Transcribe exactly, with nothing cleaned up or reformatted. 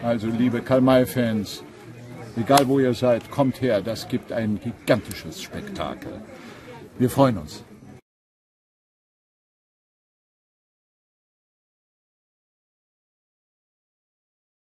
Also liebe Karl-May-Fans, egal wo ihr seid, kommt her, das gibt ein gigantisches Spektakel. Wir freuen uns.